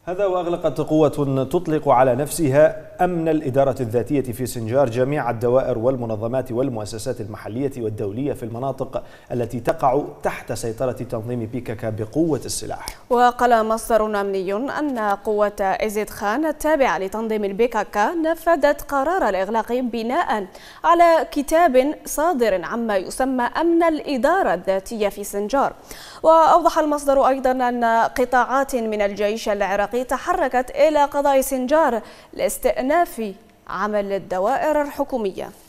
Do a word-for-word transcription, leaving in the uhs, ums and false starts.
هذا وأغلقت قوة تطلق على نفسها أمن الإدارة الذاتية في سنجار جميع الدوائر والمنظمات والمؤسسات المحلية والدولية في المناطق التي تقع تحت سيطرة تنظيم بي كي كي بقوة السلاح. وقال مصدر أمني أن قوة إيزيد خان التابعة لتنظيم البي كي كي نفذت قرار الإغلاق بناء على كتاب صادر عما يسمى أمن الإدارة الذاتية في سنجار. وأوضح المصدر أيضا أن قطاعات من الجيش العراقي تحركت إلى قضاء سنجار لاستئناف عمل الدوائر الحكومية.